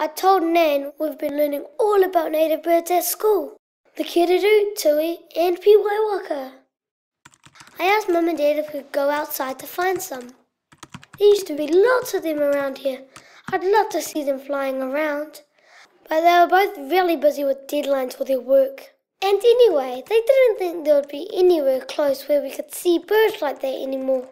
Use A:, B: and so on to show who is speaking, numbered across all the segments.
A: I told Nan we've been learning all about native birds at school. The kiriru, tui and piwaiwaka. I asked Mum and Dad if we could go outside to find some. There used to be lots of them around here. I'd love to see them flying around. But they were both really busy with deadlines for their work. And anyway, they didn't think there would be anywhere close where we could see birds like that anymore.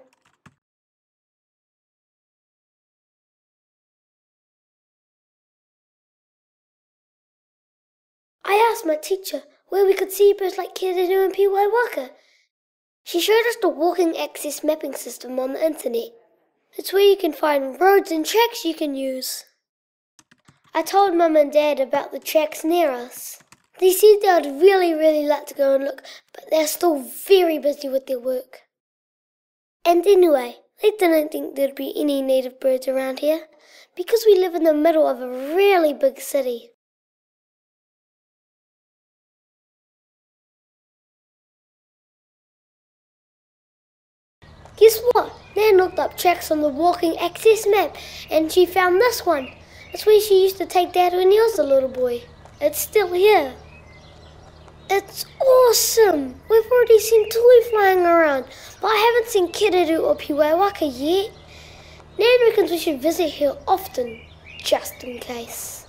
A: I asked my teacher where we could see birds like kiriru and piwaiwaka. She showed us the walking access mapping system on the internet. It's where you can find roads and tracks you can use. I told Mum and Dad about the tracks near us. They said they would really like to go and look, but they're still very busy with their work. And anyway, they didn't think there'd be any native birds around here, because we live in the middle of a really big city. Guess what? Nan looked up tracks on the walking access map and she found this one. It's where she used to take Dad when he was a little boy. It's still here. It's awesome! We've already seen tui flying around, but I haven't seen kiriru or piwaiwaka yet. Nan reckons we should visit here often, just in case.